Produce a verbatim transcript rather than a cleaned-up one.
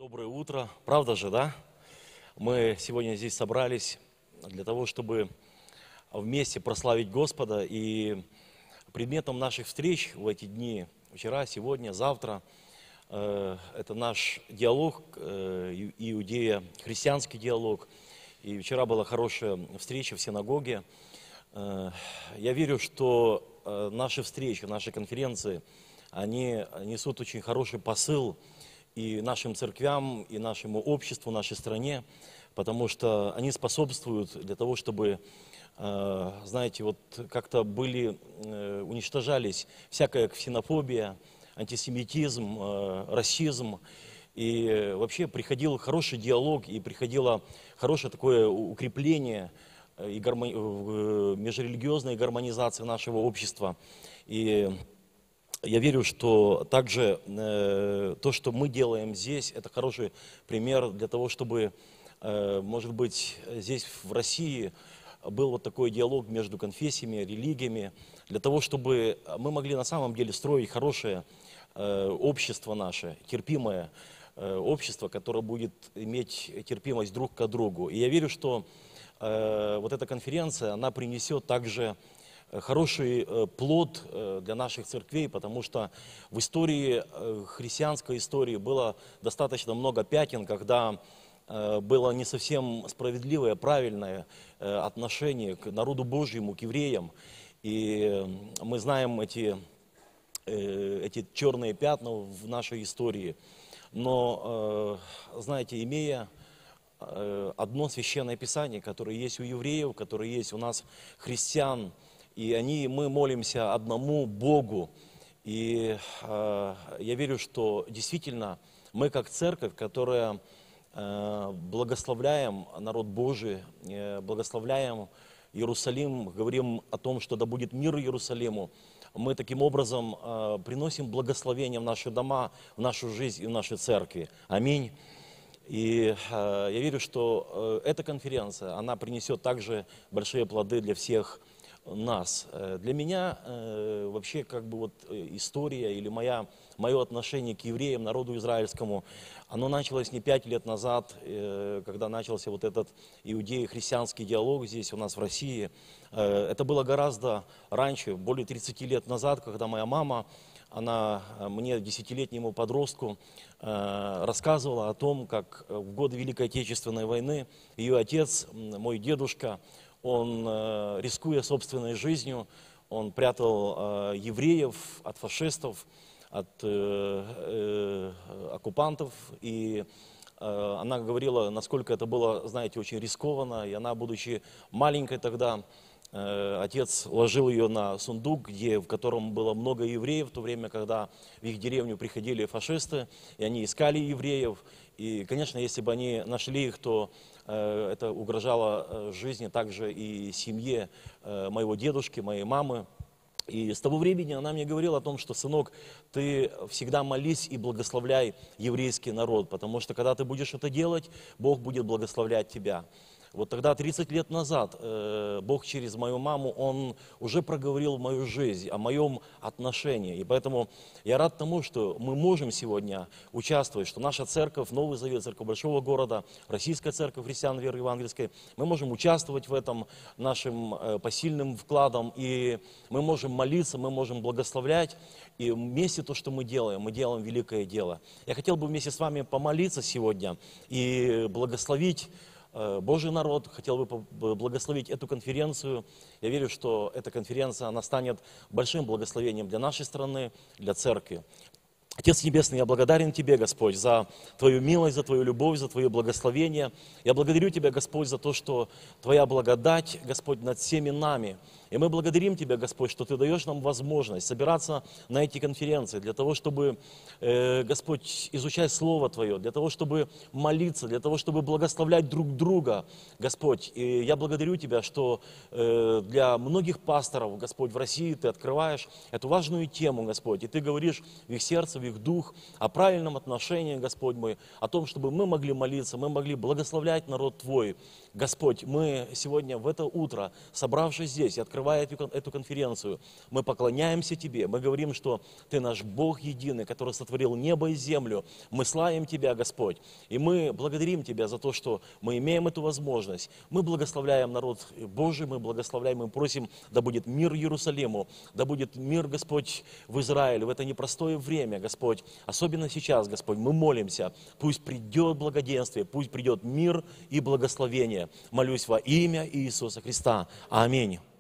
Доброе утро, правда же, да? Мы сегодня здесь собрались для того, чтобы вместе прославить Господа. И предметом наших встреч в эти дни, вчера, сегодня, завтра, э, это наш диалог, э, иудея-христианский диалог. И вчера была хорошая встреча в синагоге. Э, я верю, что э, наши встречи, наши конференции, они несут очень хороший посыл и нашим церквям, и нашему обществу, нашей стране, потому что они способствуют для того, чтобы, э, знаете, вот как-то были, э, уничтожались всякая ксенофобия, антисемитизм, э, расизм, и вообще приходил хороший диалог, и приходило хорошее такое укрепление и гармони... межрелигиозная гармонизация нашего общества. И я верю, что также э, то, что мы делаем здесь, это хороший пример для того, чтобы, э, может быть, здесь в России был вот такой диалог между конфессиями, религиями, для того, чтобы мы могли на самом деле строить хорошее э, общество наше, терпимое э, общество, которое будет иметь терпимость друг к другу. И я верю, что э, вот эта конференция, она принесет также хороший плод для наших церквей, потому что в истории, христианской истории, было достаточно много пятен, когда было не совсем справедливое, правильное отношение к народу Божьему, к евреям. И мы знаем эти, эти черные пятна в нашей истории. Но, знаете, имея одно священное писание, которое есть у евреев, которое есть у нас христиан, и они, мы молимся одному Богу. И э, я верю, что действительно мы как церковь, которая э, благословляем народ Божий, э, благословляем Иерусалим, говорим о том, что да будет мир Иерусалиму, мы таким образом э, приносим благословение в наши дома, в нашу жизнь и в наши церкви. Аминь. И э, я верю, что э, эта конференция, она принесет также большие плоды для всех нас. Для меня э, вообще как бы вот история или моя, мое отношение к евреям, народу израильскому, оно началось не пять лет назад, э, когда начался вот этот иудео-христианский диалог здесь у нас в России. Э, это было гораздо раньше, более тридцати лет назад, когда моя мама, она мне, десятилетнему подростку, э, рассказывала о том, как в годы Великой Отечественной войны ее отец, мой дедушка, он, рискуя собственной жизнью, он прятал евреев от фашистов, от э, э, оккупантов. И э, она говорила, насколько это было, знаете, очень рискованно. И она, будучи маленькой тогда, э, отец ложил ее на сундук, где, в котором было много евреев, в то время, когда в их деревню приходили фашисты, и они искали евреев. И, конечно, если бы они нашли их, то это угрожало жизни также и семье моего дедушки, моей мамы. И с того времени она мне говорила о том, что, сынок, ты всегда молись и благословляй еврейский народ, потому что когда ты будешь это делать, Бог будет благословлять тебя. Вот тогда, тридцать лет назад, Бог через мою маму, Он уже проговорил в мою жизнь, о моем отношении. И поэтому я рад тому, что мы можем сегодня участвовать, что наша церковь, Новый Завет, церковь Большого города, Российская церковь христиан веры евангельской, мы можем участвовать в этом нашим посильным вкладом, и мы можем молиться, мы можем благословлять. И вместе то, что мы делаем, мы делаем великое дело. Я хотел бы вместе с вами помолиться сегодня и благословить Божий народ, хотел бы благословить эту конференцию. Я верю, что эта конференция, она станет большим благословением для нашей страны, для церкви. Отец Небесный, я благодарен Тебе, Господь, за Твою милость, за Твою любовь, за Твое благословение. Я благодарю Тебя, Господь, за то, что Твоя благодать, Господь, над всеми нами. И мы благодарим Тебя, Господь, что Ты даешь нам возможность собираться на эти конференции для того, чтобы, э, Господь, изучать Слово Твое, для того, чтобы молиться, для того, чтобы благословлять друг друга, Господь. И я благодарю Тебя, что э, для многих пасторов, Господь, в России Ты открываешь эту важную тему, Господь, и Ты говоришь в их сердце, в их дух о правильном отношении, Господь мой, о том, чтобы мы могли молиться, мы могли благословлять народ Твой. Господь, мы сегодня в это утро, собравшись здесь, открываем открывая эту, эту конференцию, мы поклоняемся Тебе, мы говорим, что Ты наш Бог единый, который сотворил небо и землю. Мы славим Тебя, Господь, и мы благодарим Тебя за то, что мы имеем эту возможность. Мы благословляем народ Божий, мы благословляем и просим, да будет мир Иерусалиму, да будет мир, Господь, в Израиле в это непростое время, Господь. Особенно сейчас, Господь, мы молимся, пусть придет благоденствие, пусть придет мир и благословение. Молюсь во имя Иисуса Христа. Аминь.